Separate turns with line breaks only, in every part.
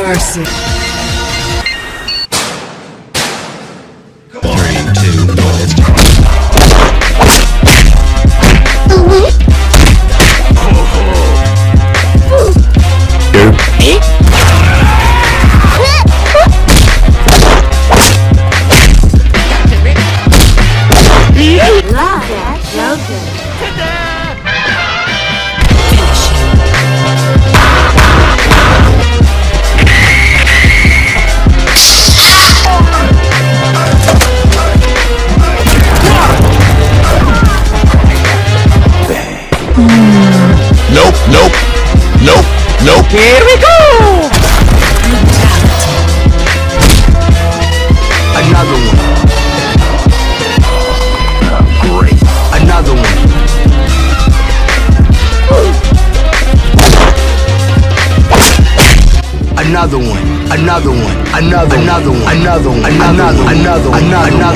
mercy.
3, 2, 1, let's go. Nope, nope, nope, nope. Here we go! Another one. Great. Another one. Another one. Another one. Another one. Another one. Another one. Another one. Another one.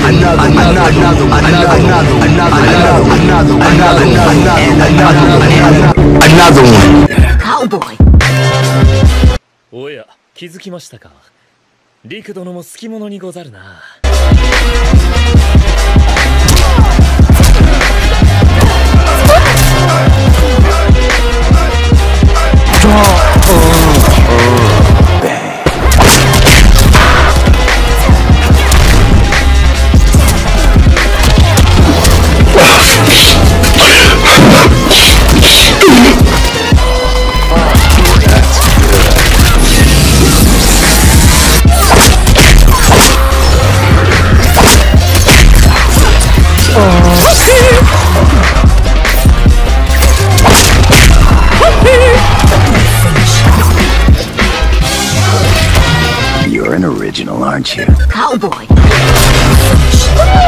Another one. Cowboy.
おや、気づきましたか。陸殿も好き者にござるな。
You're an original, aren't you?
Cowboy.